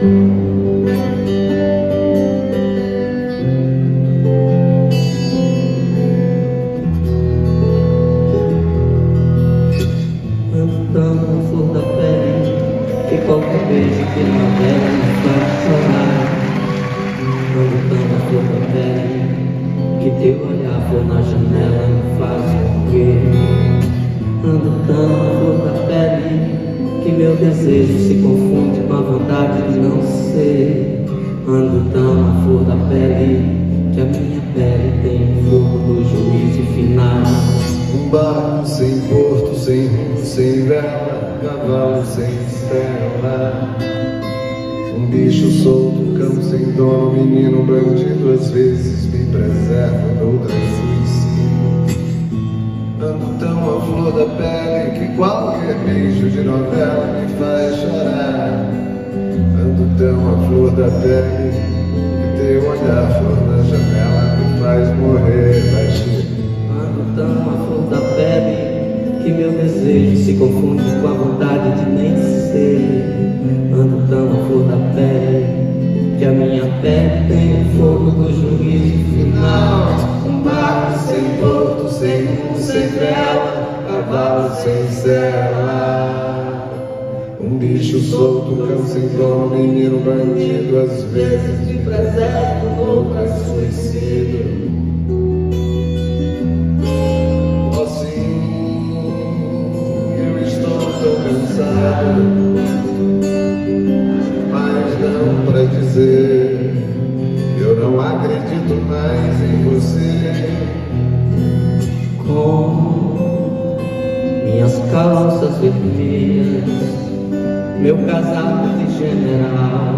Qualquer beijo que não dela me faz chorar. Quando tão na flor da pele, que teu olhar for na janela me faz morrer. Ando tão na flor da pele, que meu desejo se confunde com a vontade de não ser. Ando tão na flor da pele, que a minha pele tem fogo do juízo final. Um barco sem porto, sem rumo, sem vela, cavalo sem estrela. Um bicho solto, cão sem dono, menino bandido, às vezes me preserva, outras suicídio. Ando tão à flor da pele, que qualquer beijo de novela me faz chorar. Ando tão à flor da pele, que teu olhar flor na janela me faz morrer, baixinho. Ando tão à flor da pele, que meu desejo se confunde com a vontade de nem ser. Ando tão à flor da pele, que a minha pele tem o fogo do juízo final. Um barco sem porto, sem rumo, sem vela, cavalo sem sela. Um bicho solto, cão sem dono, menino bandido, às vezes de preservo, outras suicídio. Mas não pra dizer, eu não acredito mais em você. Com minhas calças vermelhas, meu casaco de general,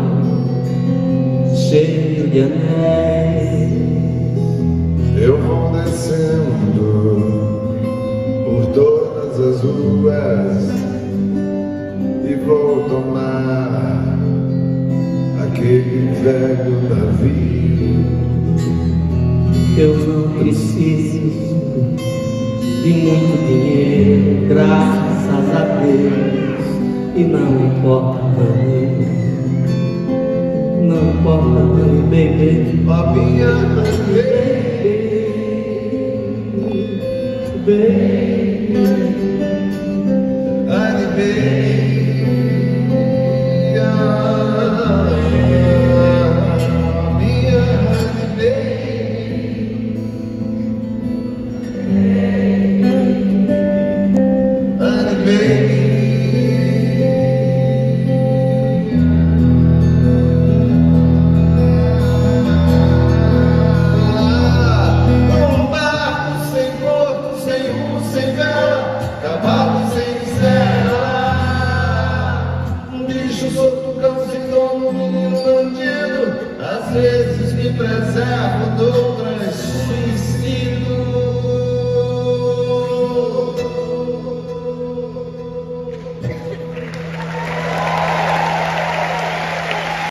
cheio de anéis, eu vou descendo por todas as ruas e vou tomar aquele velho navio. eu não preciso de muito dinheiro, graças a Deus, e não importa não importa não, baby. Ó minha Baby, honey, baby. Às vezes me preservo